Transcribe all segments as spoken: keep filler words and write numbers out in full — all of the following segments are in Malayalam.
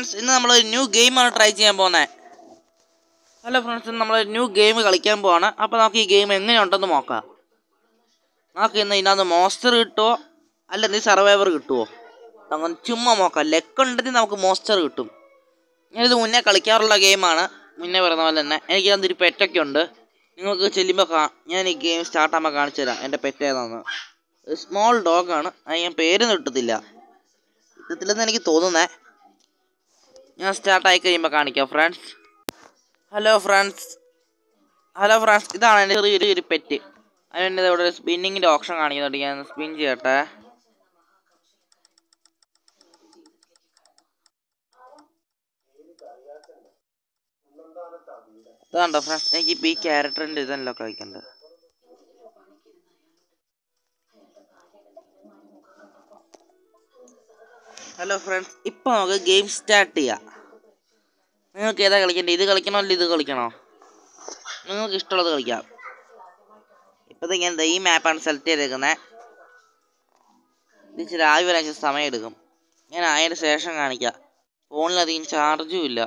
ഫ്രണ്ട്സ്, ഇന്ന് നമ്മളൊരു ന്യൂ ഗെയിമാണ് ട്രൈ ചെയ്യാൻ പോകുന്നത്. ഹലോ ഫ്രണ്ട്സ്, ഇന്ന് നമ്മളൊരു ന്യൂ ഗെയിം കളിക്കാൻ പോവാണ്. അപ്പോൾ നമുക്ക് ഈ ഗെയിം എങ്ങനെയുണ്ടെന്ന് നോക്കാം. നമുക്ക് ഇന്ന് ഇതിനകത്ത് മോസ്റ്റർ കിട്ടുമോ അല്ലെങ്കിൽ സർവൈവർ കിട്ടുമോ അങ്ങനെ ചുമ്മാ നോക്കാം. ലെക്ക് ഉണ്ടെങ്കിൽ നമുക്ക് മോസ്റ്റർ കിട്ടും. ഞാനിത് മുന്നേ കളിക്കാറുള്ള ഗെയിമാണ്. മുന്നേ പറഞ്ഞ പോലെ തന്നെ എനിക്ക് അതിൽ പെറ്റൊക്കെ ഉണ്ട്. നിങ്ങൾക്ക് ചെല്ലുമ്പോൾ കാ ഞാൻ ഈ ഗെയിം സ്റ്റാർട്ടാകുമ്പോൾ കാണിച്ചു തരാം എൻ്റെ പെറ്റ് ഏതാണെന്ന്. സ്മോൾ ഡോഗാണ്. അത് ഞാൻ പേരൊന്നും ഇട്ടത്തില്ല ഇട്ടത്തില്ലെന്ന് എനിക്ക് തോന്നുന്നേ. ഞാൻ സ്റ്റാർട്ടായി കഴിയുമ്പോൾ കാണിക്കാം friends. Hello friends hello friends ഇതാണ് എൻ്റെ ചെറിയൊരു ഒരു പെറ്റ്. അതിൻ്റെ ഇവിടെ ഒരു സ്പിന്നിങ്ങിൻ്റെ ഓപ്ഷൻ കാണിക്കുന്നുണ്ട്. ഞാൻ സ്പിൻ ചെയ്യട്ടെ. ഇതാണ്ടോ ഫ്രണ്ട്സ്, എനിക്ക് ഇപ്പോൾ ഈ ക്യാരക്ടറിൻ്റെ ഇതല്ലോ കളിക്കണ്ടത്. ഹലോ ഫ്രണ്ട്സ്, ഇപ്പോൾ നമുക്ക് ഗെയിം സ്റ്റാർട്ട് ചെയ്യാം. നിങ്ങൾക്ക് ഏതാ കളിക്കേണ്ടത്? ഇത് കളിക്കണോ അല്ല ഇത് കളിക്കണോ? നിങ്ങൾക്ക് ഇഷ്ടമുള്ളത് കളിക്കാം. ഇപ്പോഴത്തേക്ക് എന്താ ഈ മാപ്പാണ് സെലക്ട് ചെയ്തേക്കുന്നത്. ഇത് ഇച്ചിരി ആയി വരാൻ സമയം എടുക്കും. ഞാൻ അതിന് ശേഷം കാണിക്കാം. ഫോണിലധികം ചാർജും ഇല്ല.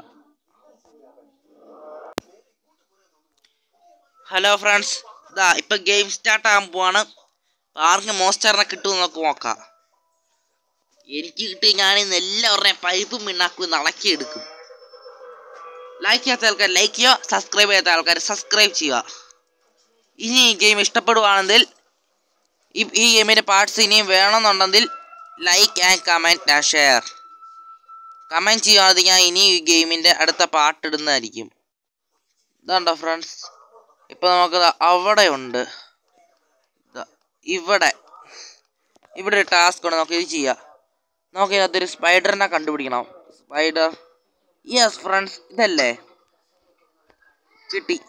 ഹലോ ഫ്രണ്ട്സ്, ഇതാ ഇപ്പം ഗെയിം സ്റ്റാർട്ട് ആകാൻ പോവാണ്. ആർക്ക് മോസ്റ്ററിനെ കിട്ടുമെന്ന് നമുക്ക് നോക്കാം. എനിക്ക് കിട്ടി ഞാൻ ഇന്ന് എല്ലാവരുടെയും പൈപ്പും പിണ്ണാക്കും നടക്കിയെടുക്കും. ലൈക്ക് ചെയ്യാത്ത ആൾക്കാർ ലൈക്ക് ചെയ്യുക, സബ്സ്ക്രൈബ് ചെയ്യാത്ത ആൾക്കാർ സബ്സ്ക്രൈബ് ചെയ്യുക. ഇനി ഈ ഗെയിം ഇഷ്ടപ്പെടുവാണെങ്കിൽ ഈ ഈ ഗെയിമിൻ്റെ പാർട്സ് ഇനിയും വേണമെന്നുണ്ടെങ്കിൽ like and comment and share. Comment ചെയ്യുകയാണെങ്കിൽ ഞാൻ ഇനി ഈ ഗെയിമിൻ്റെ അടുത്ത പാർട്ട് ഇടുന്നതായിരിക്കും. ഇതുണ്ടോ ഫ്രണ്ട്സ്, ഇപ്പോൾ നമുക്ക് അവിടെ ഉണ്ട്. ഇവിടെ ഇവിടെ ഒരു ടാസ്ക് ഉണ്ട്. നമുക്ക് ഇത് ചെയ്യാം. നമുക്ക് ഇതിനകത്തൊരു സ്പൈഡറിനെ കണ്ടുപിടിക്കണം. സ്പൈഡർ, യെസ് ഫ്രണ്ട്സ്, ഇതല്ലേ കിട്ടി.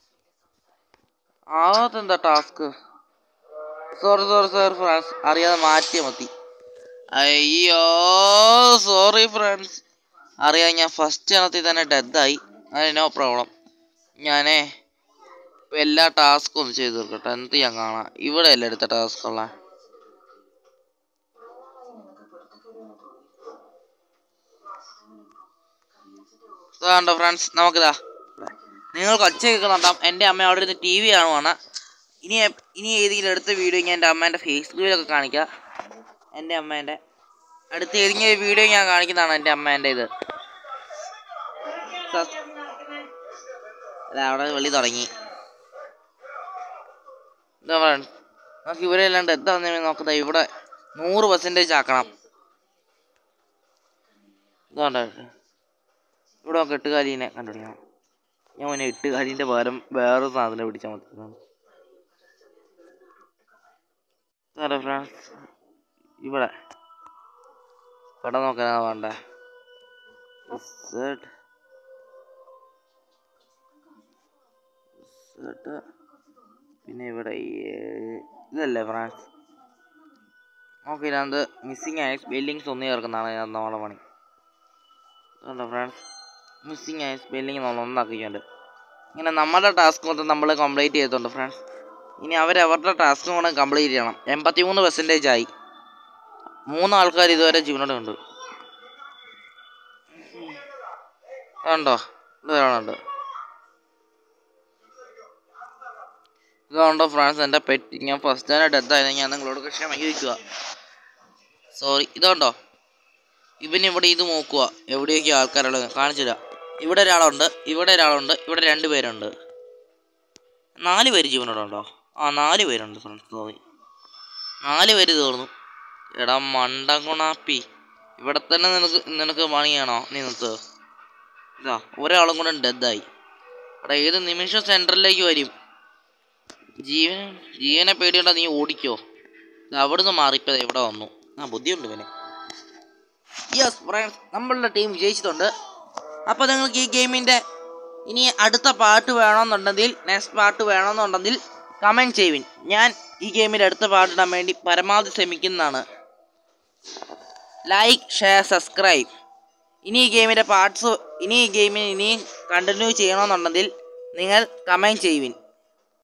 അതെന്താ task? Sorry sorry sorry friends, അറിയാതെ മാറ്റിയാൽ മതി. അയ്യോ സോറി ഫ്രണ്ട്സ്, അറിയാതെ ഞാൻ ഫസ്റ്റ് ഇനത്തിൽ തന്നെ ഡെത്തായി. അത് നോ പ്രോബ്ലം. ഞാനേ ഇപ്പം എല്ലാ ടാസ്കും ഒന്ന് ചെയ്ത് തീർക്കട്ടെ. എന്ത് ഞാൻ കാണാം. ഇവിടെ അല്ലേ എടുത്ത ടാസ്കുള്ള. ഇതാണ്ടോ ഫ്രണ്ട്സ്, നമുക്കിതാ നിങ്ങൾക്ക് ഒച്ച കേൾക്കുന്നുണ്ടാവും. എൻ്റെ അമ്മ അവിടെ ഇരുന്ന് ടി വി കാണുവാണ്. ഇനി ഇനി ഏതെങ്കിലും അടുത്ത വീഡിയോ ഞാൻ എൻ്റെ അമ്മേൻ്റെ ഫേസ്ബുക്കിലൊക്കെ കാണിക്കാം. എൻ്റെ അമ്മേൻ്റെ അടുത്ത ഏതെങ്കിലും ഒരു വീഡിയോ ഞാൻ കാണിക്കുന്നതാണ്. എൻ്റെ അമ്മേൻ്റെ ഇത് അല്ല അവിടെ വെളി തുടങ്ങി. എന്താ ഫ്രണ്ട്സ്, നമുക്ക് ഇവിടെ അല്ലാണ്ട് എന്താണെന്ന് നോക്കുന്നത്. ഇവിടെ നൂറ് പെർസെൻറ്റേജ് ആക്കണം. ഇതുകൊണ്ട് ഇവിടെ നമുക്ക് എട്ടുകാലീനെ കണ്ടുപിടിക്കണം. ഞാൻ മുന്നേ എട്ടുകാലീൻ്റെ പകരം വേറൊരു സാധനം പിടിച്ചാൽ മതി. സാറേ ഫ്രണ്ട്സ്, ഇവിടെ ഇവിടെ നോക്കാനാ വേണ്ടേ. പിന്നെ ഇവിടെ ഇതല്ലേ ഫ്രണ്ട്സ്, നമുക്ക് ഇതിനകത്ത് മിസ്സിങ് ആയ സ്പെല്ലിങ്സ് ഒന്നും ചേർക്കുന്നതാണ് ഇതിനകത്ത് നമ്മളെ പണി. അതുകൊണ്ടോ ഫ്രണ്ട്സ്, മിസ്സിങ് ആയ സ്പെല്ലിങ് നമ്മൾ ഒന്നാക്കിയിട്ടുണ്ട്. ഇങ്ങനെ നമ്മുടെ ടാസ്ക് മൊത്തം നമ്മൾ കംപ്ലീറ്റ് ചെയ്തിട്ടുണ്ട് ഫ്രണ്ട്സ്. ഇനി അവരവരുടെ ടാസ്കും കൂടെ കംപ്ലീറ്റ് ചെയ്യണം. എൺപത്തി മൂന്ന് പെർസെൻറ്റേജ് ആയി. മൂന്ന് ആൾക്കാർ ഇതുവരെ ജീവനോടെ ഉണ്ട്. കണ്ടോ, ഇതുണ്ട്. ഇതുകൊണ്ടോ ഫ്രണ്ട്സ് എൻ്റെ പെറ്റ്. ഞാൻ ഫസ്റ്റ് തന്നെ ഡെത്തായിരുന്നു. ഞാൻ നിങ്ങളോട് ക്ഷമിക്കുക. സോറി. ഇതുകൊണ്ടോ ഇവന് ഇവിടെ ഇത് നോക്കുക. എവിടെയൊക്കെ ആൾക്കാരുള്ളത് കാണിച്ചില്ല. ഇവിടെ ഒരാളുണ്ട്, ഇവിടെ ഒരാളുണ്ട്, ഇവിടെ രണ്ട് പേരുണ്ട്. നാല് പേര് ജീവനോടെ ഉണ്ടോ? ആ നാല് പേരുണ്ട് ഫ്രണ്ട്സ്. സോറി, നാല് പേര് തീർന്നു. എടാ മണ്ടങ്കുണാപ്പി, ഇവിടെ തന്നെ നിനക്ക് നിനക്ക് പണിയാണോ? നീ നിർത്ത്. ഇതാ ഒരാളും കൂടെ ഡെത്തായി. എടാ ഏത് നിമിഷം സെൻറ്ററിലേക്ക് വരും. ജീവൻ ജീവനെ പേടിയുണ്ടോ? നീ ഓടിക്കോ. അവിടുന്ന് മാറിയപ്പോൾ ഇവിടെ വന്നു. ആ ബുദ്ധിയുണ്ട് ഇവന്. യെസ് ഫ്രണ്ട്സ്, നമ്മളുടെ ടീം ജയിച്ചിട്ടുണ്ട്. അപ്പോൾ നിങ്ങൾക്ക് ഈ ഗെയിമിൻ്റെ ഇനി അടുത്ത പാർട്ട് വേണമെന്നുണ്ടെങ്കിൽ നെക്സ്റ്റ് പാർട്ട് വേണമെന്നുണ്ടെങ്കിൽ കമൻറ്റ് ചെയ്യുവിൻ. ഞാൻ ഈ ഗെയിമിൻ്റെ അടുത്ത പാർട്ടിടാൻ വേണ്ടി പരമാവധി ശ്രമിക്കുന്നതാണ്. Like, share, subscribe. ഇനി ഈ ഗെയിമിൻ്റെ പാർട്സ് ഇനി ഈ ഗെയിമിന് ഇനി കണ്ടിന്യൂ ചെയ്യണമെന്നുണ്ടെങ്കിൽ നിങ്ങൾ കമൻറ്റ് ചെയ്യുവിൻ.